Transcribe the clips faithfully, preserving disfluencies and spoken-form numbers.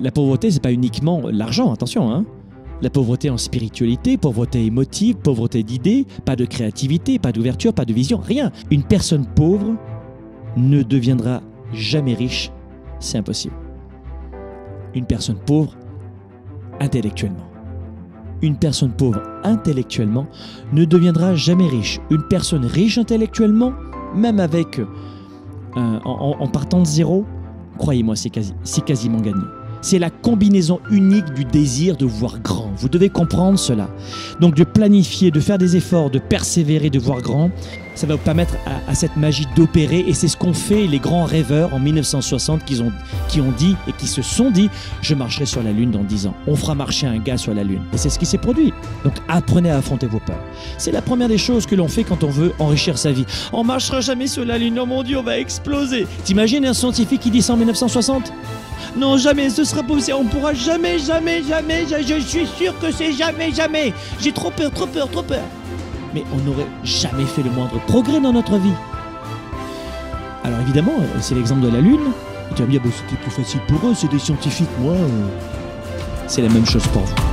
la pauvreté, c'est pas uniquement l'argent, attention, hein. La pauvreté en spiritualité, pauvreté émotive, pauvreté d'idées, pas de créativité, pas d'ouverture, pas de vision, rien. Une personne pauvre ne deviendra jamais riche, c'est impossible. Une personne pauvre intellectuellement. Une personne pauvre intellectuellement ne deviendra jamais riche. Une personne riche intellectuellement, même avec euh, en, en partant de zéro, croyez-moi, c'est quasi, c'est quasiment gagné. C'est la combinaison unique du désir de voir grand. Vous devez comprendre cela. Donc de planifier, de faire des efforts, de persévérer, de voir grand, ça va vous permettre à, à cette magie d'opérer. Et c'est ce qu'ont fait les grands rêveurs en mille neuf cent soixante qui ont, qui ont dit et qui se sont dit « Je marcherai sur la Lune dans dix ans. On fera marcher un gars sur la Lune. » Et c'est ce qui s'est produit. Donc apprenez à affronter vos peurs. C'est la première des choses que l'on fait quand on veut enrichir sa vie. « On marchera jamais sur la Lune. Oh mon Dieu, on va exploser. » T'imagines un scientifique qui dit ça en mille neuf cent soixante ? Non, jamais, ce sera possible, on pourra jamais, jamais, jamais, je, je suis sûr que c'est jamais, jamais. J'ai trop peur, trop peur, trop peur. Mais on n'aurait jamais fait le moindre progrès dans notre vie. Alors évidemment, c'est l'exemple de la Lune. Tu vas me dire, bah, c'était plus facile pour eux, c'est des scientifiques, moi. Euh... C'est la même chose pour vous.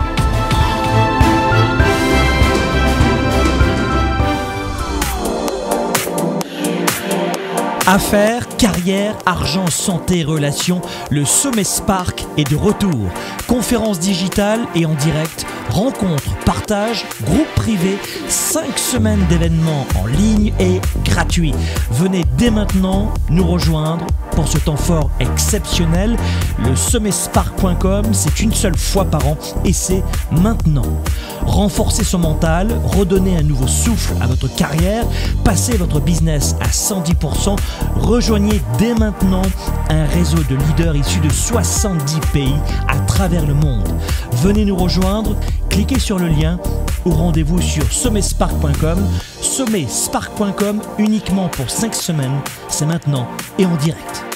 Affaires, carrière, argent, santé, relations, le Sommet Spark est de retour. Conférences digitales et en direct, rencontres, partages, groupes privés, cinq semaines d'événements en ligne et gratuits. Venez dès maintenant nous rejoindre pour ce temps fort exceptionnel. Le sommet spark point com, c'est une seule fois par an et c'est maintenant. Renforcez son mental, redonnez un nouveau souffle à votre carrière, passez votre business à cent dix pour cent, rejoignez dès maintenant un réseau de leaders issus de soixante-dix pays à travers le monde. Venez nous rejoindre, cliquez sur le lien ou rendez-vous sur sommet spark point com. sommet spark point com uniquement pour cinq semaines, c'est maintenant et en direct.